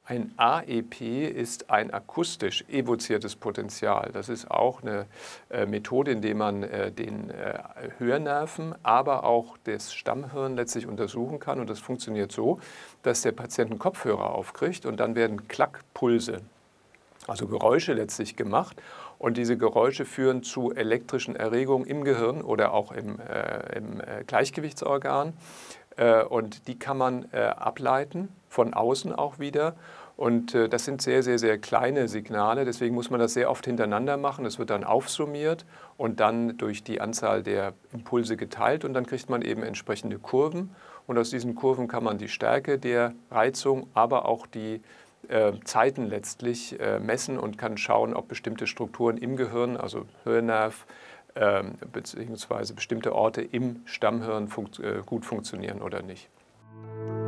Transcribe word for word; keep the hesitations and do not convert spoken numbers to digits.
Ein A E P ist ein akustisch evoziertes Potential. Das ist auch eine äh, Methode, in der man äh, den äh, Hörnerven, aber auch das Stammhirn letztlich untersuchen kann. Und das funktioniert so, dass der Patient einen Kopfhörer aufkriegt und dann werden Klackpulse, also Geräusche letztlich gemacht. Und diese Geräusche führen zu elektrischen Erregungen im Gehirn oder auch im, äh, im äh, Gleichgewichtsorgan. Äh, und die kann man äh, ableiten, von außen auch wieder. Und äh, das sind sehr, sehr, sehr kleine Signale. Deswegen muss man das sehr oft hintereinander machen. Es wird dann aufsummiert und dann durch die Anzahl der Impulse geteilt. Und dann kriegt man eben entsprechende Kurven. Und aus diesen Kurven kann man die Stärke der Reizung, aber auch die äh, Zeiten letztlich äh, messen und kann schauen, ob bestimmte Strukturen im Gehirn, also Hörnerv, äh, beziehungsweise bestimmte Orte im Stammhirn funkt, äh, gut funktionieren oder nicht.